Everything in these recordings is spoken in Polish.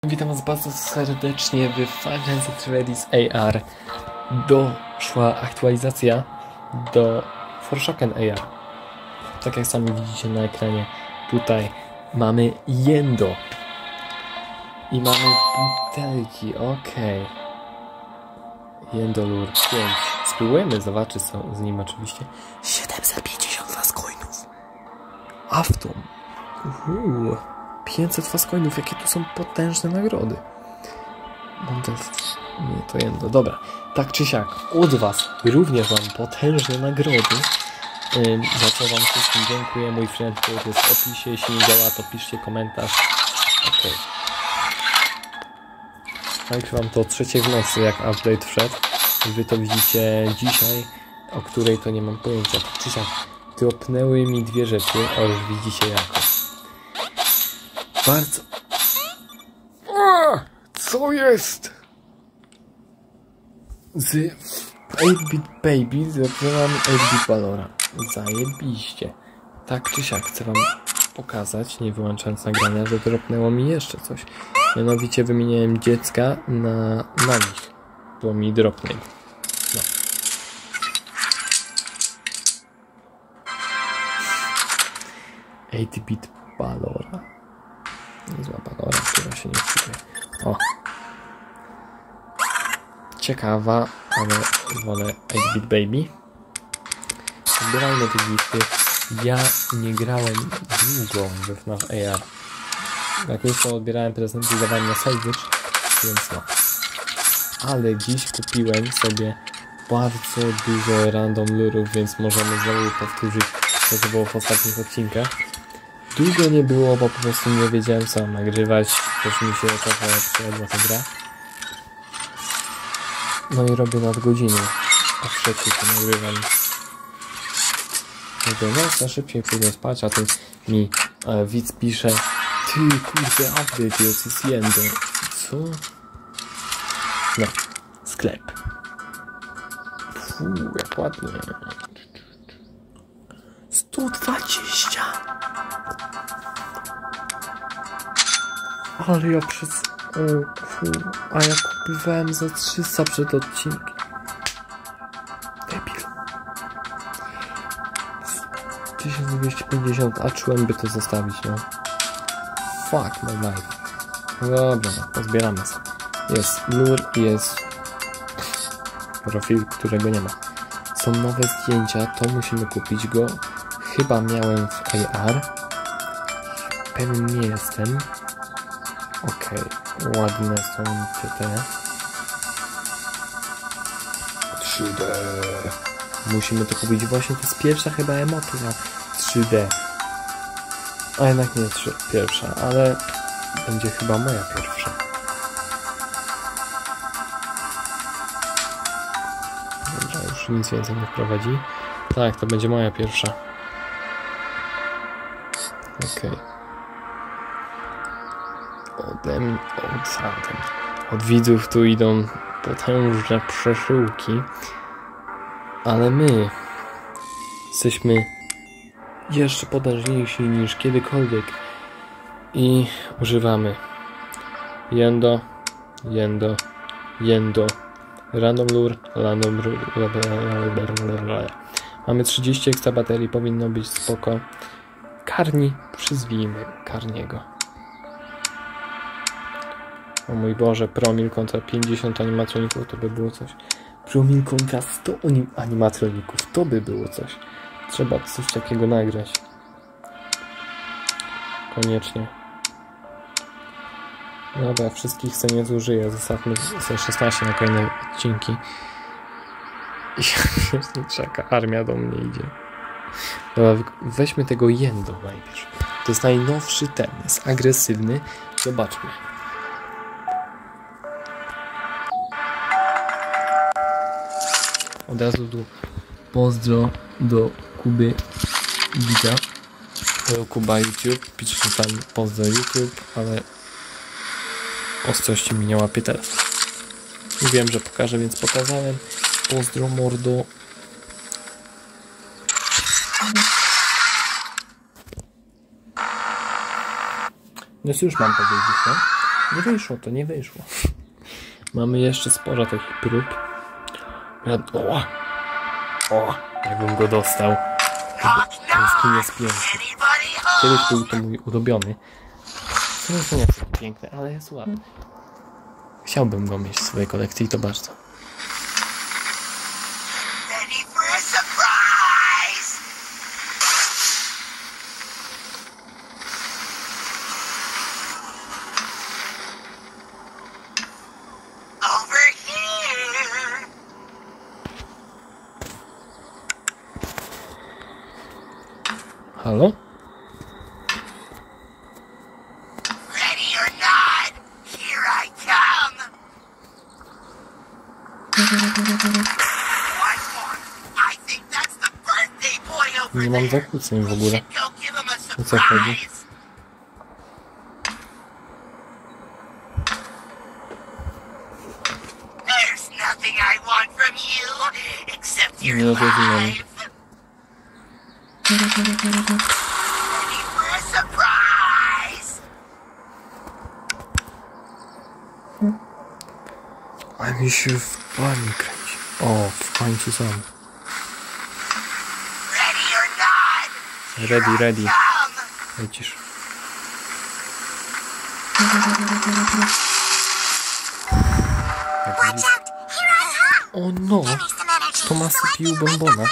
Witam was bardzo serdecznie w Five Nights at Freddy's AR. Doszła aktualizacja do Forspoken AR. Tak jak sami widzicie na ekranie, tutaj mamy Yendo. I mamy butelki, okej. Yendo Lure 5. Spróbujemy zobaczyć co z nim oczywiście. 750 fastcoinów. Afton. 500 fastcoinów, jakie tu są potężne nagrody. Nie, to Yendo, dobra. Tak czy siak, od was również mam potężne nagrody. Za co wam wszystkim dziękuję. Mój friend code jest w opisie. Jeśli nie działa, to piszcie komentarz. Ok. Nagrywam to o 3 w nocy, jak update wszedł. Wy to widzicie dzisiaj, o której to nie mam pojęcia. Tak czy siak, dropnęły mi dwie rzeczy, o już widzicie jako. Bardzo... Co jest? Z 8-bit baby zrobiłam 8-bit Valora. Zajebiście. Tak czy siak chcę wam pokazać, nie wyłączając nagrania, że dropnęło mi jeszcze coś. Mianowicie wymieniłem dziecka na nich, bo mi dropnęli. No. Bit Valora. Niezła Valora, która się nie wczytuje. O. Ciekawa, ale wolę 8-bit baby. Zbierajmy te gifty. Ja nie grałem długo we FNAF AR. Jak już to odbierałem prezenty i dawałem na salvage, więc no. Ale dziś kupiłem sobie bardzo dużo random lurów, więc możemy znowu powtórzyć to, co było w ostatnich odcinkach. Długo nie było, bo po prostu nie wiedziałem co mam nagrywać. Też mi się trochę przyjadła ta gra. No i robię nadgodziny. A w trzeciej to nagrywam. Mówię, no szybciej pójdę spać, a tu mi widz pisze: ty kurde, update jest Yendo. Co? No, sklep. Jak ładnie. 120. Ale ja a ja kupowałem za 300 przed odcinkiem. Debil. 1250, a czułem by to zostawić, no. Fuck my life. Dobra, no, pozbieramy sobie. Jest lure, jest profil, którego nie ma. Są nowe zdjęcia, to musimy kupić go. Chyba miałem w AR. Pewnie nie jestem. Okej, ładne są te 3D. Musimy to kupić właśnie, to jest pierwsza chyba emotka 3D. A jednak nie pierwsza, ale będzie chyba moja pierwsza. Dobra, już nic więcej nie wprowadzi. Tak, to będzie moja pierwsza. Okej. Od widzów tu idą potężne przesyłki, ale my jesteśmy jeszcze potężniejsi niż kiedykolwiek i używamy Yendo, random lure. Mamy 30 ekstra baterii, powinno być spoko. Karni, przyzwijmy Karniego. O mój Boże, promil kontra 50 animatroników, to by było coś. Promil kontra 100 animatroników, to by było coś. Trzeba coś takiego nagrać. Koniecznie. Dobra, wszystkich sobie nie zużyję. Zostawmy sobie 16 na kolejne odcinki. I się czeka, armia do mnie idzie. Dobra, weźmy tego Yendo najpierw. To jest najnowszy ten, jest agresywny. Zobaczmy. Od razu tu pozdro do Kuby Widza. Kuba YouTube. Piszcie tam pozdro YouTube, ale ostrości mi nie łapie teraz. Wiem, że pokażę, więc pokazałem. Pozdro mordo. Więc już mam powiedzieć, no? Nie wyszło to, nie wyszło. Mamy jeszcze sporo takich prób. O, jakbym go dostał. Ten skin jest piękny. Kiedyś był to mój ulubiony. To nie jest piękne, ale jest ładny. Chciałbym go mieć w swojej kolekcji, to bardzo. Halo? Nie mam zakłóceń w ogóle. O co chodzi? Nie rozumiem. A mi się w pani kręci. O, w końcu sam. Ready. Lecisz. O no! To ma sypił bombona.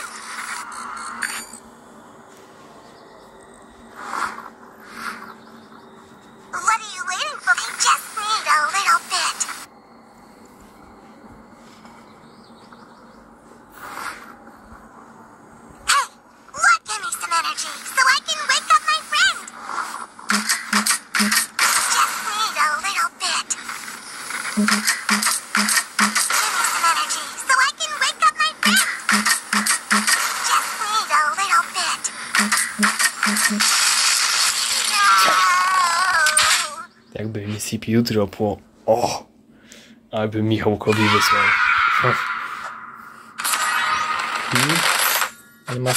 Jakby mi CPU dropło. O! Aby Michałkowi wysłał. Nie ma...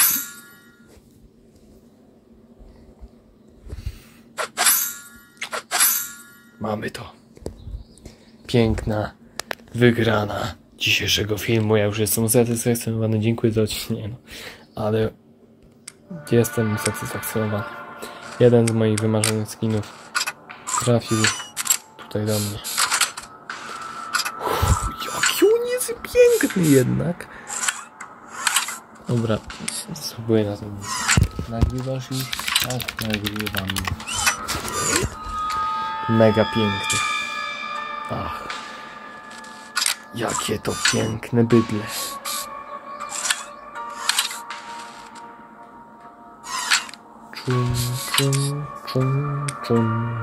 Mamy to. Piękna wygrana dzisiejszego filmu. Ja już jestem usatysfakcjonowany. Dziękuję za odcinek. Ale jestem usatysfakcjonowany. Jeden z moich wymarzonych skinów trafił tutaj do mnie. Jaki on jest piękny jednak. Dobra, spróbuję na to. Nagrywasz i... Tak, nagrywam. Mega piękny. Ach. Jakie to piękne bydle. Czum.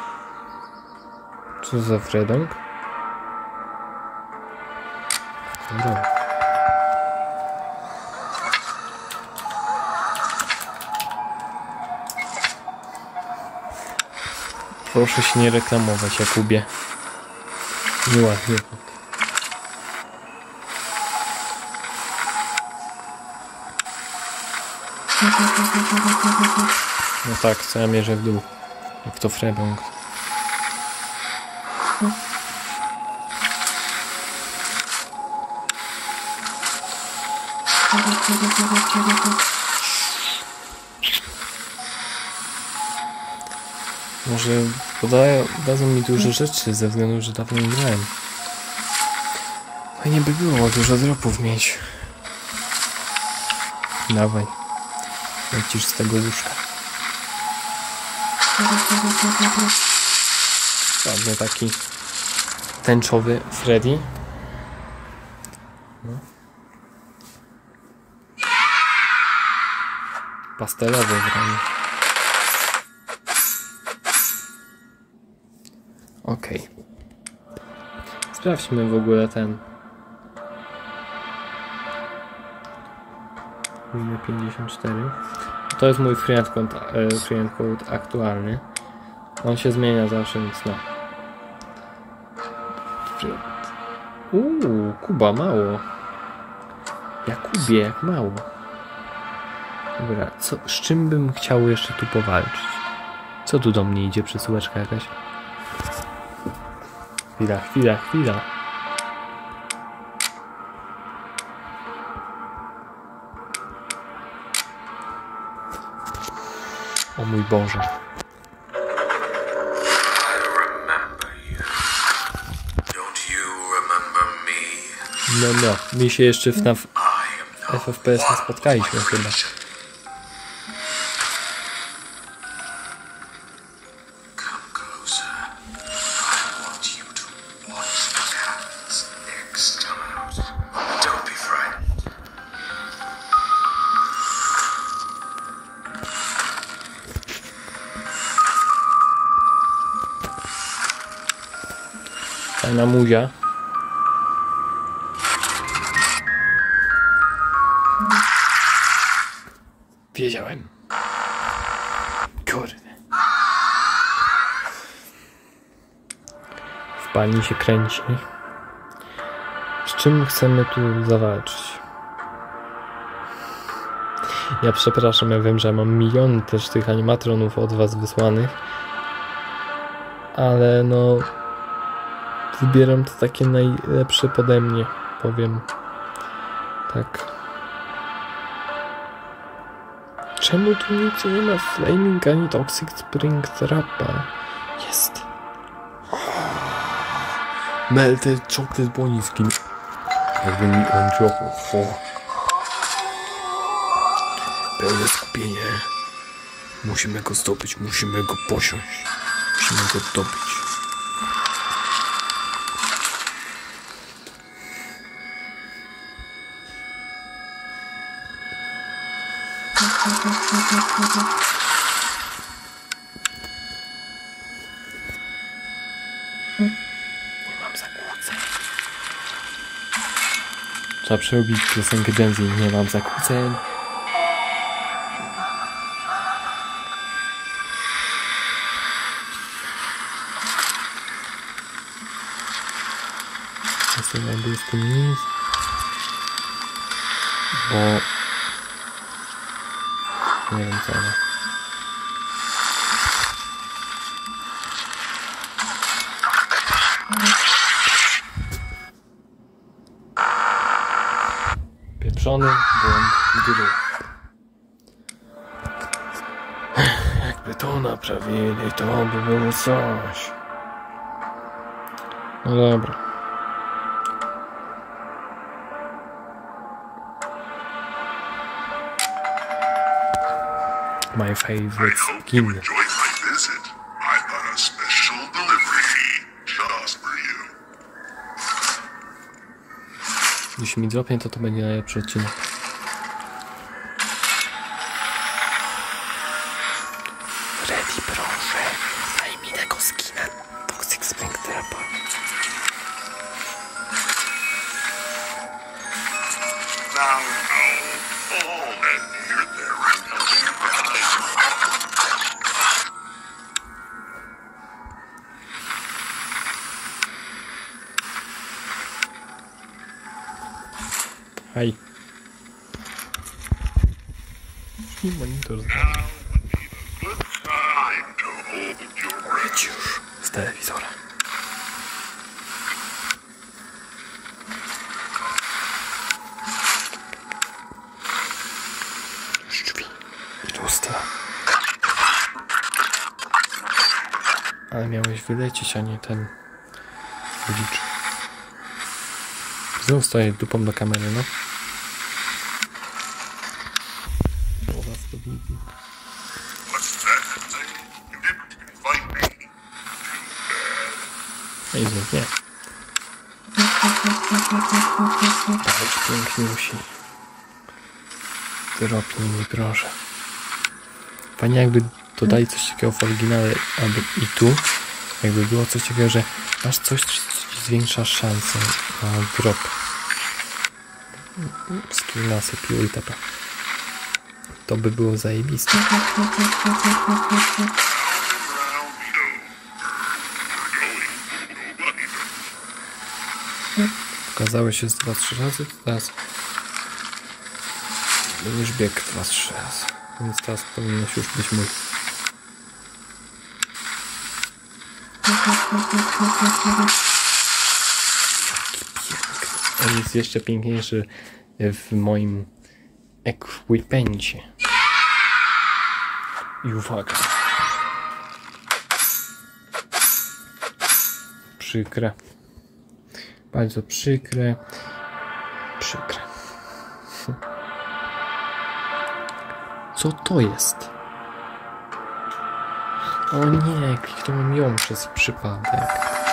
Co za Fredonk? Dobra. Proszę się nie reklamować, Jakubie. Nieładnie. No tak, co ja mierzę w dół. Jak to Fredonk. Może dadzą mi dużo rzeczy ze względu, że dawno nie grałem. Fajnie by było dużo dropów mieć. Dawaj. Lecisz z tego łóżka. Ładny taki tęczowy Freddy. No. Pastelowy wręcz. Okej. Sprawdźmy w ogóle ten. 54. To jest mój friend code aktualny. On się zmienia zawsze, więc no. Kuba, mało. Jakubie, jak mało. Dobra, z czym bym chciał jeszcze tu powalczyć? Co tu do mnie idzie? Przesyłeczka jakaś? Chwila. O mój Boże. No, my się jeszcze w FFPS nie spotkaliśmy chyba. Fajna muzia. Wiedziałem. Kurde. W pani się kręci. Z czym chcemy tu zawalczyć? Ja przepraszam, ja wiem, że mam miliony też tych animatronów od was wysłanych. Ale no... Wybieram to takie najlepsze pode mnie, powiem. Tak. Czemu tu nic nie ma Flaming ani Toxic Spring Trapa? Jest. Melted Chocolate Boniski. Jakby mi on chocolate. Pełne skupienie. Musimy go zdobyć, musimy go posiąść. Musimy go dobyć. Nie mam zakłóceń. Trzeba przerobić piosenkę Gen-Z. Nie mam zakłóceń. Jestem nic. Bo... Nie wiem co, ale... Pieprzony błąd gry. Jakby to naprawili, to by było coś. No dobra. My favorite skin. Jeśli mi dropnie, to będzie najlepszy odcinek. Freddy, proszę, daj mi tego skina Toxic Spring Trapa. Hej. I monitor Idź już z telewizora. Drzwi i lustra. Ale miałeś wylecieć, a nie ten licz. Znów stoję dupą do kamery, no. I znów nie. Dać piękniusi. Dropnij mi proszę. Fajnie jakby dodali coś takiego w oryginale, albo i tu. Jakby było coś takiego, że masz coś, co ci zwiększa szansę na drop. Skill nasypił i tapa. To by było zajebiste. Okazało się z 2-3 razy, teraz będziesz biegł 2-3 razy, więc teraz powinno się już być mój. on jest jeszcze piękniejszy w moim ekwipencie. I uwaga. Przykre. Bardzo przykre. Przykre. Co to jest? O nie, kliknąłem ją przez przypadek.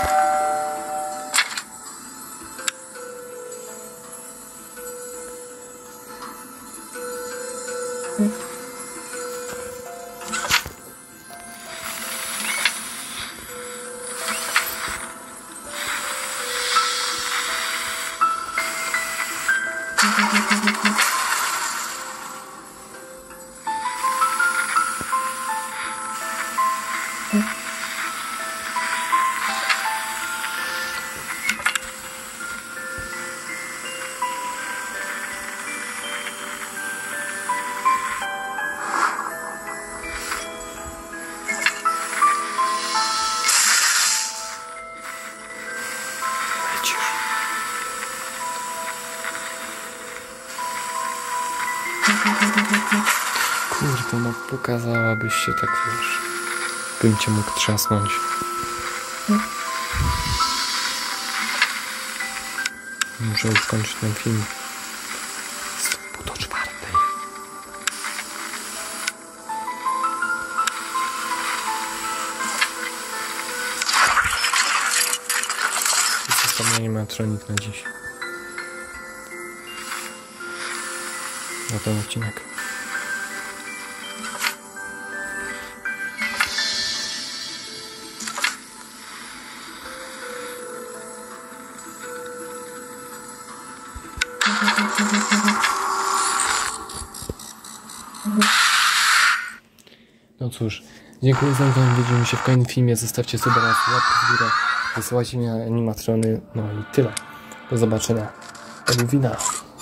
Kurde, no pokazałabyś się tak, wiesz, bym cię mógł trzasnąć. Muszę już kończyć ten film. Jest 3:30. Jest ostatni animatronik na dziś. Na ten odcinek. No cóż, dziękuję za oglądanie, widzimy się w kolejnym filmie, zostawcie suba, łapkę w górę, wysyłajcie mi animatrony, no i tyle. Do zobaczenia. Eluwina.